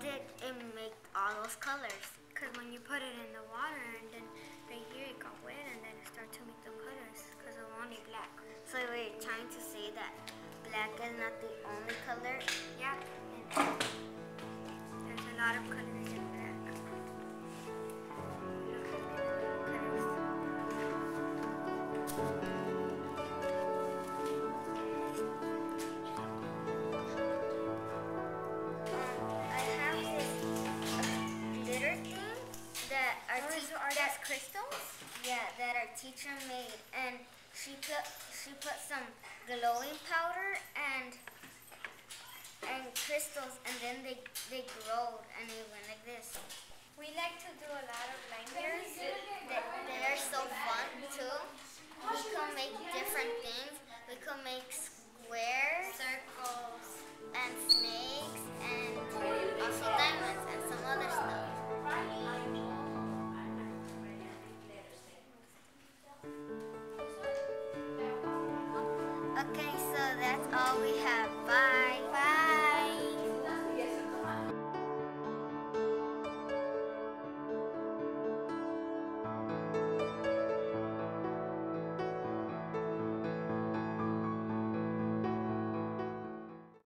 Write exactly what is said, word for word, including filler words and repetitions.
did it make all those colors? Because when you put it in the water and then right here it got wet and then it started to make the colors because of only black. So we're trying to say that black is not the only color? Yeah. There's a lot of colors in black. Look at the colors. That our Oh, teacher, are that those crystals? Yeah, that our teacher made, and she put she put some glowing powder and and crystals, and then they they glowed and they went like this. We like to do a lot of line bears. They, they're so fun too. We can make different things. We can make squares, Circles, and snakes.